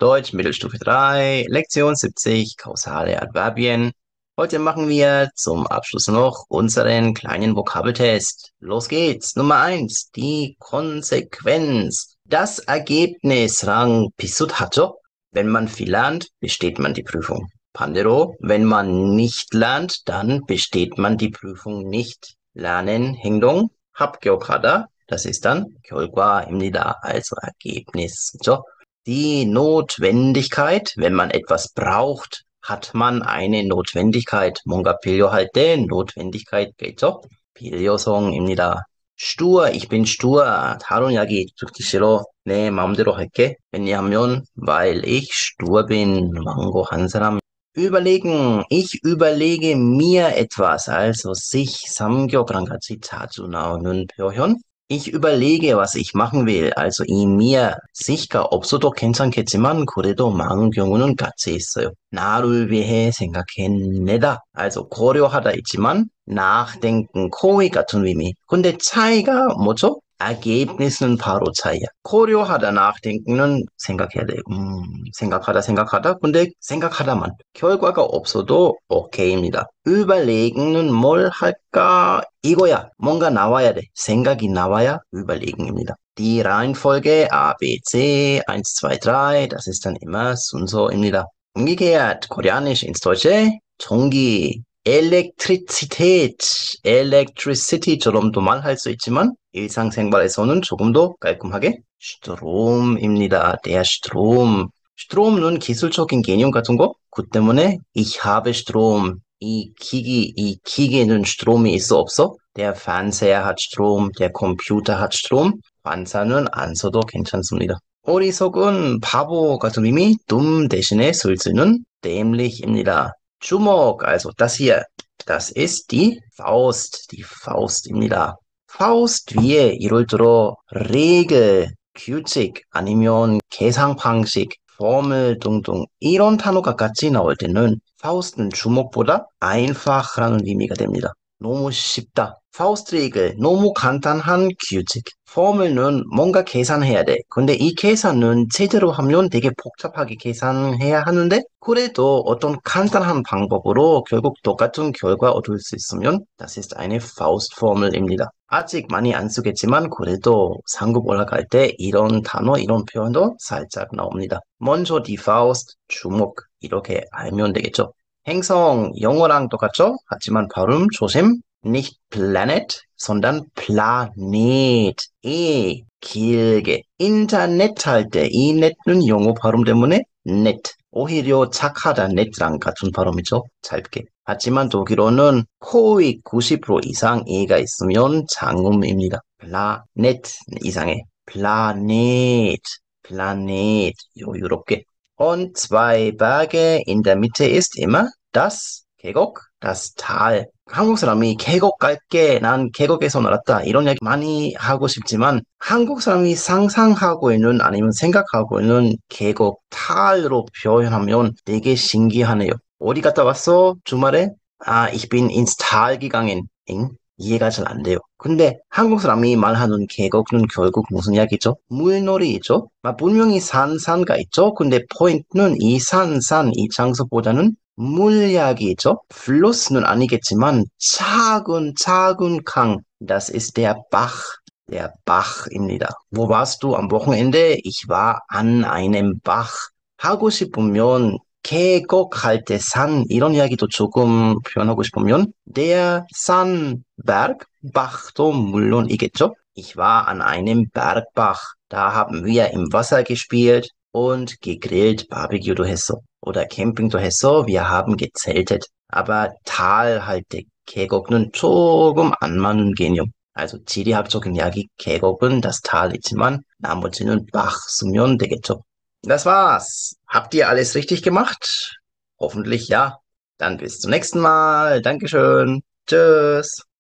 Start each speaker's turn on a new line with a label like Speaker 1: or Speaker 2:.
Speaker 1: Deutsch Mittelstufe 3, Lektion 70, kausale Adverbien. Heute machen wir zum Abschluss noch unseren kleinen Vokabeltest. Los geht's. Nummer 1, die Konsequenz. Das Ergebnis랑 비슷하죠? Wenn man viel lernt, besteht man die Prüfung. 반대로, wenn man nicht lernt, dann besteht man die Prüfung nicht. lernen, 행동, 합격하다. Das ist dann 결과입니다. Also Ergebnis. So. Die Notwendigkeit, wenn man etwas braucht, hat man eine Notwendigkeit. 뭔가 필요할 때 Notwendigkeit겠죠? 필요성입니다. stur, ich bin stur. 다른 이야기 듣기 싫어. 내 마음대로 할게. 왜냐하면, weil ich stur bin. 완고한 사람. Überlegen. Ich überlege mir etwas. Also sich 삼격이랑 같이 자주 나오는 표현. Ich überlege, was ich machen will. Also 이 mir sich가 없어도 괜찮겠지만 그래도 많은 경우는 같이 있어요. 나를 위해 생각해내다. Also 고려하다 있지만 nachdenken, 거의 같은 의미. 근데 차이가 뭐죠? Ergebnissen 바로 차이야. 고려하다, nachdenken은 생각해야 돼. 생각하다. 근데 생각하다만. 결과가 없어도 오케이입니다. überlegen은 뭘 할까? 이거야. 뭔가 나와야 돼. 생각이 나와야 überlegen입니다. Die Reihenfolge A, B, C, 1, 2, 3, das ist dann immer 순서입니다. umgekehrt, Koreanisch ins Deutsche, 전기, Elektrizität, electricity처럼도 말할 수 있지만 일상생활에서는 조금 더 깔끔하게 Strom입니다. Der Strom. Strom은 기술적인 개념 같은 거? 그 때문에 ich habe Strom. 이 기기에는 Strom이 있어 없어? Der Fernseher hat Strom, der Computer hat Strom. 환사는 안 써도 괜찮습니다. 어리석은 바보 같은 의미, dumm 대신에 쓸 수는 dämlich입니다. 주먹, also das hier, das ist die Faust입니다. Faust 위에 예를 들어 regel, 규칙, 아니면 계산 방식, formel 등등 이런 단어가 같이 나올 때는 Faust는 주먹보다 einfach라는 의미가 됩니다. 너무 쉽다. Faustregel, 너무 간단한 규칙. formel는 뭔가 계산해야 돼. 근데 이 계산은 제대로 하면 되게 복잡하게 계산해야 하는데 그래도 어떤 간단한 방법으로 결국 똑같은 결과 얻을 수 있으면 das ist eine Faustformel입니다. 아직 많이 안 쓰겠지만 그래도 상급 올라갈 때 이런 단어, 이런 표현도 살짝 나옵니다. 먼저 die Faust, 주먹 이렇게 알면 되겠죠. 행성, 영어랑 똑같죠? 하지만 발음 조심. Nicht planet, sondern planet. 길게. 인터넷 할 때 이 net는 영어 발음 때문에 net. 오히려 착하다 net랑 같은 발음이죠. 짧게. 하지만 독일어는 거의 90% 이상 e가 있으면 장음입니다. planet 이상해. planet. 여유롭게. Und zwei Berge in der Mitte ist immer das 계곡, das Tal. 한국 사람이 계곡 갈게, 난 계곡에서 놀았다. 이런 얘기 많이 하고 싶지만 한국 사람이 상상하고 있는 아니면 생각하고 있는 계곡, 탈로 표현하면 되게 신기하네요. 어디 갔다 왔어? 주말에? ich bin ins Tal gegangen. 이해가 잘 안 돼요. 근데 한국 사람이 말하는 계곡은 결국 무슨 이야기죠? 물놀이죠? 분명히 산가 있죠? 근데 포인트는 이 이 장소보다는 물 이야기죠? 플러스는 아니겠지만 작은 강. Das ist der Bach입니다. Wo warst du am Wochenende? Ich war an einem Bach. 하고 싶으면 계곡 할 때 산 이런 이야기도 조금 표현하고 싶으면 der Berg, Bach도 물론이겠죠. Ich war an einem Bergbach. Da haben wir im Wasser gespielt und gegrillt, Barbecue도 했어. oder 캠핑도 했어. Wir haben gezeltet. aber Tal 할 때 계곡은 조금 안 맞는 개념. also 지리학적인 이야기 계곡은 das Tal이지만 나머지는 Bach 쓰면 되겠죠. Das war's. Habt ihr alles richtig gemacht? Hoffentlich ja. Dann bis zum nächsten Mal. Dankeschön. Tschüss.